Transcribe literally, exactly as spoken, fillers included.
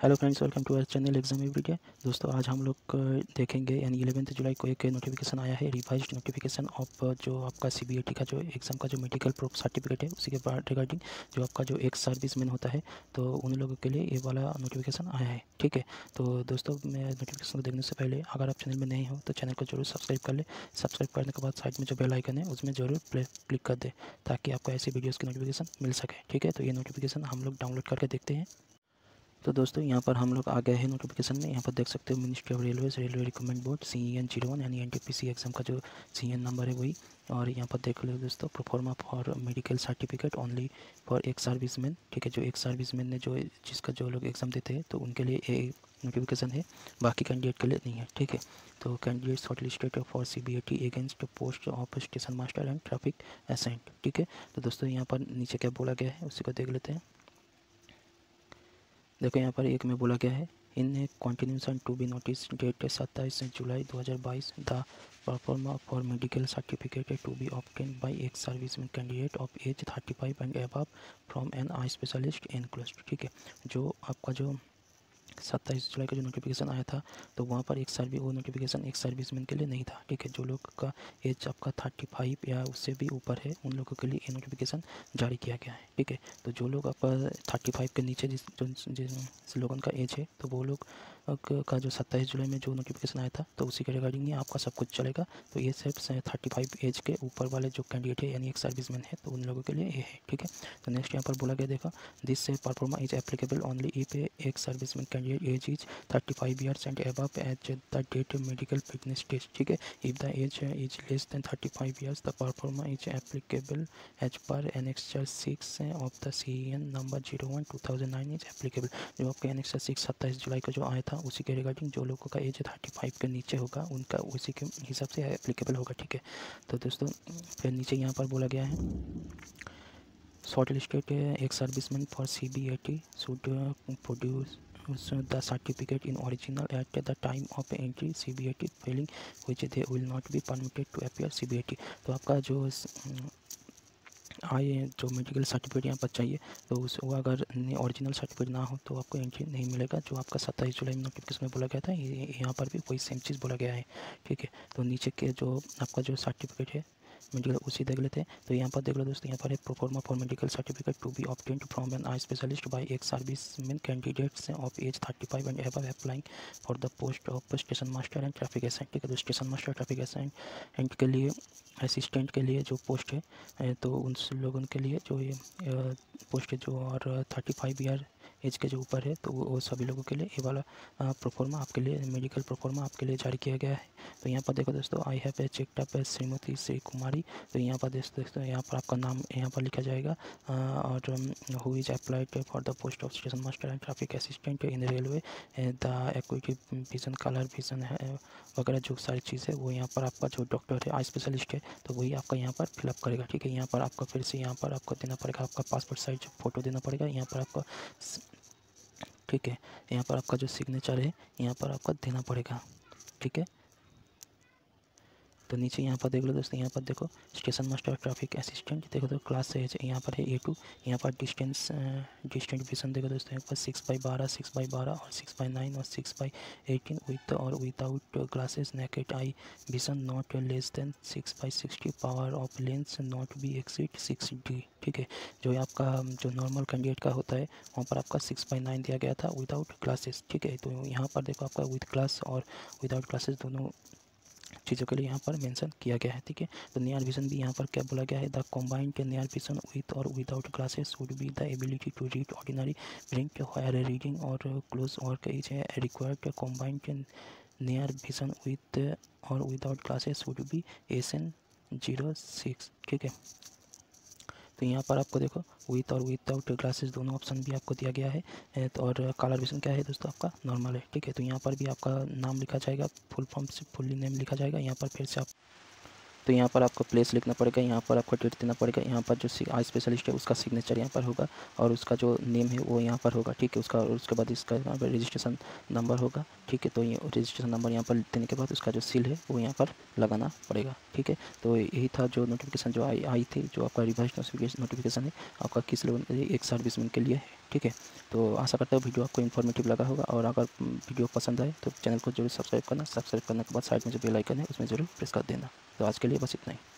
Hello friends, welcome to our channel exam everyday. दोस्तों आज हम लोग देखेंगे यानी ग्यारहवीं जुलाई को एक नोटिफिकेशन आया है, रिवाइज्ड नोटिफिकेशन ऑफ जो आपका सीबीएटी का जो एग्ज़ाम का जो मेडिकल प्रूफ सर्टिफिकेट है उसी के बाद रिगार्डिंग जो आपका जो एक सर्विसमैन होता है तो उन लोगों के लिए ये वाला नोटिफिकेशन आया है। ठीक है, तो दोस्तों मैं नोटिफिकेशन को देखने से पहले अगर आप चैनल में नहीं हो तो चैनल को जरूर सब्सक्राइब कर ले। सब्सक्राइब करने के बाद साइड में जो बेल आइकन है उसमें जरूर क्लिक कर दे ताकि आपको ऐसी वीडियोज़ की नोटिफिकेशन मिल सके। ठीक है, तो ये नोटिफिकेशन हम लोग डाउनलोड करके देखते हैं। तो दोस्तों यहाँ पर हम लोग आ गए हैं नोटिफिकेशन में। यहाँ पर देख सकते हो ministry of railways railway recruitment board C N zero one यानी N T P C exam का जो सी एन नंबर है वही। और यहाँ पर देख लो दोस्तों, proforma for medical certificate only for ex serviceman. ठीक है, जो एक सर्विसमैन ने जो जिसका जो लोग एग्ज़ाम देते हैं तो उनके लिए ये नोटिफिकेशन है, बाकी कैंडिडेट के लिए नहीं है। ठीक है, तो candidate short listed for C B A T against post of station master and traffic assistant. ठीक है, तो दोस्तों यहाँ पर नीचे क्या बोला गया है उसी को देख लेते हैं। देखो यहाँ पर एक में बोला गया है, in continuation to be notice date सत्ताईस जुलाई दो हज़ार बाईस the proforma for medical certificate to be obtain by ex serviceman candidate of age thirty five and above from an eye specialist enclosed. ठीक है, जो आपका जो सत्ताईस जुलाई का जो नोटिफिकेशन आया था तो वहाँ पर एक सर्विस वो नोटिफिकेशन एक सर्विसमैन के लिए नहीं था। ठीक है, जो लोग का एज आपका थर्टी फाइव या उससे भी ऊपर है उन लोगों के लिए ये नोटिफिकेशन जारी किया गया है। ठीक है, तो जो लोग आपका थर्टी फाइव के नीचे जिस जिस लोगों का एज है तो वो लोग का जो सत्ताईस जुलाई में जो नोटिफिकेशन आया था तो उसी के रिगार्डिंग ही आपका सब कुछ चलेगा। तो ये सिर्फ थर्टी फाइव एज के ऊपर वाले जो कैंडिडेट है यानी एक सर्विसमैन है तो उन लोगों के लिए ये है। ठीक है, तो नेक्स्ट यहाँ पर बोला गया, देखा this proforma is applicable only if ex serviceman candidate age is thirty five years and above at the date medical fitness test. ठीक है, if the age is less than thirty five years the proforma is applicable as per annexure six of the C N number zero one two thousand nine is applicable. जो आपका annexure six सत्ताईस जुलाई का जो आया था उसी के regarding जो लोगों का एज थर्टी फाइव के नीचे होगा उनका उसी के हिसाब से एप्लीकेबल होगा। ठीक है, तो दोस्तों फिर नीचे यहाँ पर बोला गया है, short listed ex serviceman for C B A T should produce the certificate in original at the time of entry C B A T, failing which they will not be permitted to appear C B A T। तो आपका जो आए जो medical certificate यहाँ पर चाहिए तो उस वो अगर ओरिजिनल सर्टिफिकेट ना हो तो आपको एंट्री नहीं मिलेगा। जो आपका सत्ताईस जुलाई में नोटिफिकेशन में बोला गया था ये यहाँ पर भी वही सेम चीज़ बोला गया है। ठीक है, तो नीचे के जो आपका जो सर्टिफिकेट है मेडिकल उसी देख लेते हैं। तो यहाँ पर देख लो दोस्तों, यहाँ पर है proforma for medical certificate to be obtained from an eye specialist by ex serviceman candidates of age thirty five and above applying for the post of station master and traffic assistant. ठीक है, तो station master traffic assistant के लिए assistant के लिए जो post है तो उन लोगों के लिए जो ये पोस्ट है जो और थर्टी फाइव ईयर एज के जो ऊपर है तो वो सभी लोगों के लिए ये वाला प्रोफॉर्मा आपके लिए मेडिकल प्रोफॉर्मा आपके लिए जारी किया गया है। तो यहाँ पर देखो दोस्तों, I have checked up Shrimati Shri Kumari. तो यहाँ पर दोस्तों यहाँ पर आपका नाम यहाँ पर लिखा जाएगा और who is applied for the post of station master and traffic assistant in railway, the acuity vision colour vision है वगैरह जो सारी चीज़ है वो यहाँ पर आपका जो डॉक्टर है आई स्पेशलिस्ट है तो वही आपका यहाँ पर फिलअप करेगा। ठीक है, यहाँ पर आपका फिर से यहाँ पर आपको देना पड़ेगा आपका पासपोर्ट साइज फ़ोटो देना पड़ेगा यहाँ पर आपका। ठीक है, यहाँ पर आपका जो सिग्नेचर है यहाँ पर आपका देना पड़ेगा। ठीक है, तो नीचे यहाँ पर देख लो दोस्तों, यहाँ पर देखो स्टेशन मास्टर ट्रैफिक असिस्टेंट देखो तो क्लास है यहाँ पर है ए टू। यहाँ पर डिस्टेंस डिस्टेंट विजन देखो दोस्तों, यहाँ पर सिक्स बाई बारह सिक्स बाई बारह और सिक्स बाई नाइन और सिक्स बाई एटीन विथ और without glasses naked eye vision not less than six by sixty power of lens not be exceed six D. ठीक है, जो आपका जो नॉर्मल कैंडिडेट का होता है वहाँ पर आपका सिक्स बाई नाइन दिया गया था विदाउट ग्लासेस। ठीक है, तो यहाँ पर देखो आपका विद ग्लास और विदाउट ग्लासेस दोनों चीज़ों के लिए यहाँ पर मेंशन किया गया है। ठीक है, तो नियर विजन भी यहाँ पर क्या बोला गया है, the combined near vision with और without glasses would be the ability to read ordinary print where reading और close work is required. Combined near vision with और without glasses would be S N zero six. ठीक है, तो यहाँ पर आपको देखो विथ और विदाउट ग्लासेस दोनों ऑप्शन भी आपको दिया गया है। तो और कलर विजन क्या है दोस्तों आपका नॉर्मल है। ठीक है, तो यहाँ पर भी आपका नाम लिखा जाएगा, फुल फॉर्म से फुल्ली नेम लिखा जाएगा। यहाँ पर फिर से आप तो यहाँ पर आपको प्लेस लिखना पड़ेगा, यहाँ पर आपको डेट देना पड़ेगा, यहाँ पर जो आई स्पेशलिस्ट है उसका सिग्नेचर यहाँ पर होगा और उसका जो नेम है वो यहाँ पर होगा, ठीक है। उसका और उसके बाद इसका यहाँ पर रजिस्ट्रेशन नंबर होगा, ठीक है। तो ये रजिस्ट्रेशन नंबर यहाँ पर देने के बाद उसका जो सील है वो यहाँ पर लगाना पड़ेगा, ठीक है। तो यही था जो नोटिफिकेशन जो आई आई थी, जो आपका रिवाइज नोटिफिकेशन है आपका किस लेवल एक सर्विसमैन के लिए है, ठीक है। तो आशा करता हूँ वीडियो आपको इन्फॉर्मेटिव लगा होगा और अगर वीडियो पसंद आए तो चैनल को जरूर सब्सक्राइब करना। सब्सक्राइब करने के बाद साइड में जो बेल आइकन है उसमें ज़रूर प्रेस कर देना। तो आज के लिए बस इतना ही।